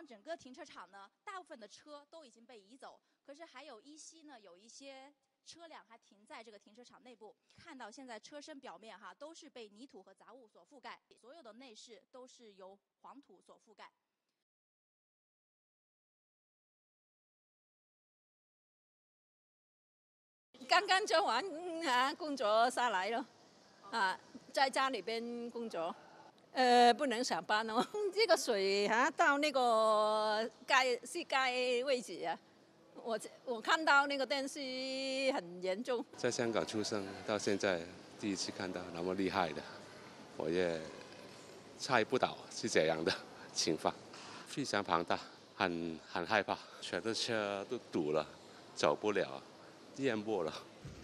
旺整个停车场呢，大部分的车都已经被移走，可是还有依稀呢有一些车辆还停在这个停车场内部。看到现在车身表面都是被泥土和杂物所覆盖，所有的内饰都是由黄土所覆盖。 刚刚做完工作下来了，在家里边工作，不能上班哦。这个水到那个膝盖位置啊，我看到那个电视很严重。 在香港出生到现在，第一次看到那么厉害的，我也猜不到是这样的情况，非常庞大，很害怕，全部车都堵了，走不了，淹没了。